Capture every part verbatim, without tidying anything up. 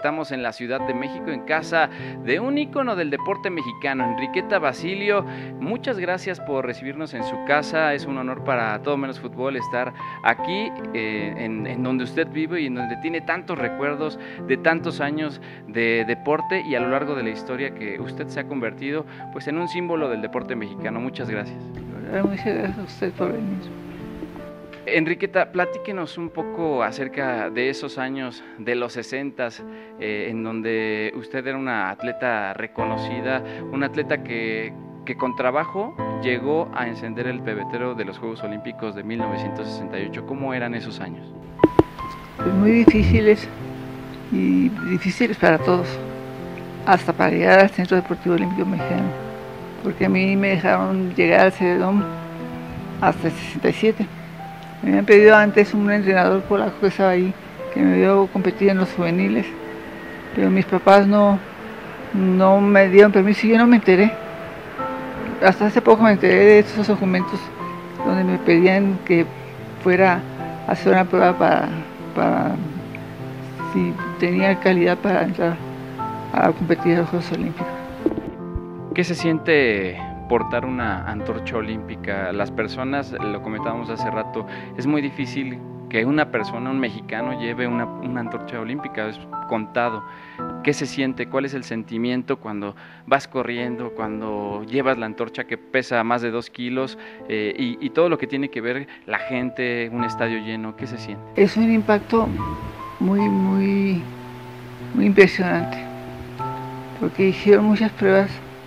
Estamos en la Ciudad de México, en casa de un ícono del deporte mexicano, Enriqueta Basilio. Muchas gracias por recibirnos en su casa. Es un honor para Todo Menos Fútbol estar aquí, eh, en, en donde usted vive y en donde tiene tantos recuerdos de tantos años de deporte y a lo largo de la historia que usted se ha convertido pues en un símbolo del deporte mexicano. Muchas gracias. Muchas gracias a usted por venir. Enriqueta, platíquenos un poco acerca de esos años de los sesentas, eh, en donde usted era una atleta reconocida, una atleta que, que con trabajo llegó a encender el pebetero de los Juegos Olímpicos de mil novecientos sesenta y ocho. ¿Cómo eran esos años? Pues muy difíciles y difíciles para todos, hasta para llegar al Centro Deportivo Olímpico Mexicano, porque a mí me dejaron llegar al Cededom hasta el sesenta y siete. Me habían pedido antes un entrenador polaco que estaba ahí, que me vio competir en los juveniles, pero mis papás no, no me dieron permiso y yo no me enteré. Hasta hace poco me enteré de esos documentos donde me pedían que fuera a hacer una prueba para, para si tenía calidad para entrar a competir a los Juegos Olímpicos. ¿Qué se siente portar una antorcha olímpica? Las personas, lo comentábamos hace rato, es muy difícil que una persona, un mexicano, lleve una, una antorcha olímpica, es contado. ¿Qué se siente? ¿Cuál es el sentimiento cuando vas corriendo, cuando llevas la antorcha que pesa más de dos kilos eh, y, y todo lo que tiene que ver la gente, un estadio lleno? ¿Qué se siente? Es un impacto muy, muy, muy impresionante, porque hicieron muchas pruebas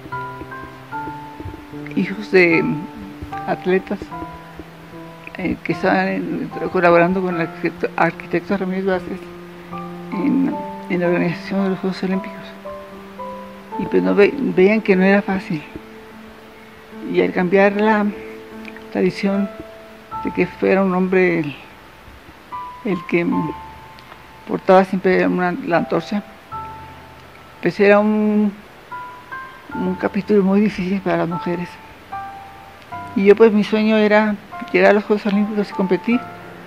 hijos de atletas eh, que estaban en, colaborando con el arquitecto, arquitecto Ramírez Vázquez en, en la organización de los Juegos Olímpicos, y pues no ve, veían que no era fácil, y al cambiar la tradición de que fuera un hombre el, el que portaba siempre una, la antorcha, pues era un, un capítulo muy difícil para las mujeres. Y yo pues mi sueño era llegar a los Juegos Olímpicos y competir.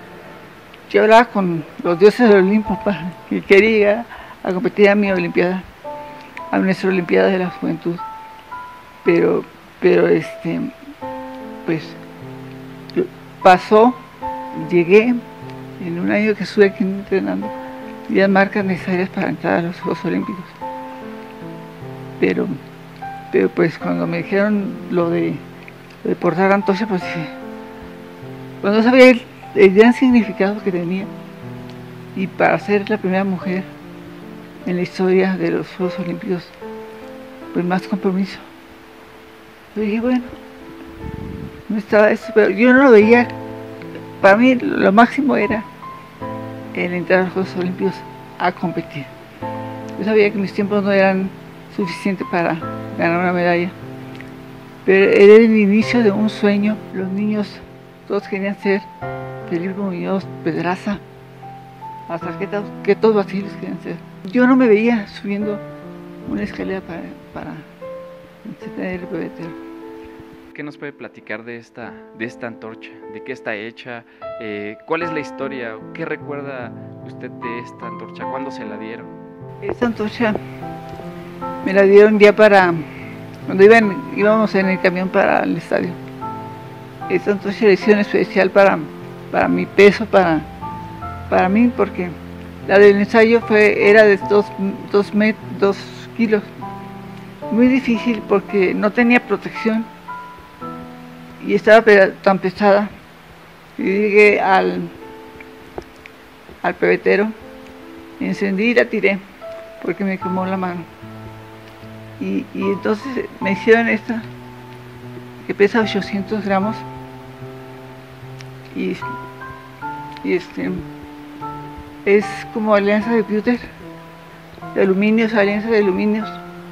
Yo hablaba con los dioses del Olimpo para que quería llegar a competir a mi Olimpiada, a nuestra Olimpiada de la Juventud. Pero, pero este, pues pasó, llegué en un año que estuve aquí entrenando y las marcas necesarias para entrar a los Juegos Olímpicos. Pero, pero pues cuando me dijeron lo de de portar antorcha, pues pues no sabía el, el gran significado que tenía, y para ser la primera mujer en la historia de los Juegos Olímpicos, pues más compromiso. Yo dije, bueno, no estaba eso, pero yo no lo veía. Para mí lo máximo era el entrar a los Juegos Olímpicos a competir. Yo sabía que mis tiempos no eran suficientes para ganar una medalla, pero era el inicio de un sueño. Los niños, todos querían ser Felipe Muñoz, Pedraza, hasta que, que todos Basilios querían ser. Yo no me veía subiendo una escalera para, para encender el pebetero. ¿Qué nos puede platicar de esta, de esta antorcha? ¿De qué está hecha? Eh, ¿Cuál es la historia? ¿Qué recuerda usted de esta antorcha? ¿Cuándo se la dieron? Esta antorcha me la dieron ya para cuando iban, íbamos en el camión para el estadio. Esta antorcha la hicieron especial para, para mi peso, para, para mí, porque la del ensayo fue, era de dos, dos, met, dos kilos. Muy difícil porque no tenía protección y estaba tan pesada. Y llegué al, al pebetero, encendí y la tiré porque me quemó la mano. Y, y entonces me hicieron esta, que pesa ochocientos gramos, y, y este, es como alianza de pewter, de aluminios, alianza de aluminios,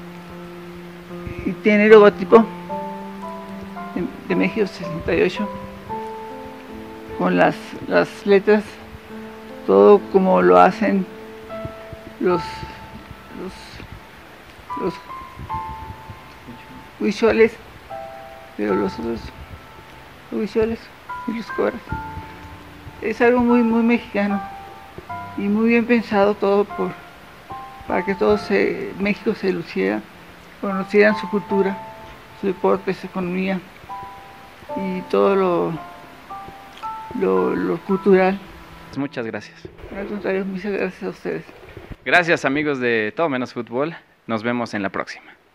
y tiene el logotipo de, de México sesenta y ocho, con las, las letras, todo como lo hacen los, los, los huicholes, pero los otros huicholes y los cobras. Es algo muy muy mexicano y muy bien pensado todo por, para que todo se, México se luciera, conocieran su cultura, su deporte, su economía y todo lo, lo, lo cultural. Muchas gracias. Al contrario, muchas gracias a ustedes. Gracias amigos de Todo Menos Fútbol, nos vemos en la próxima.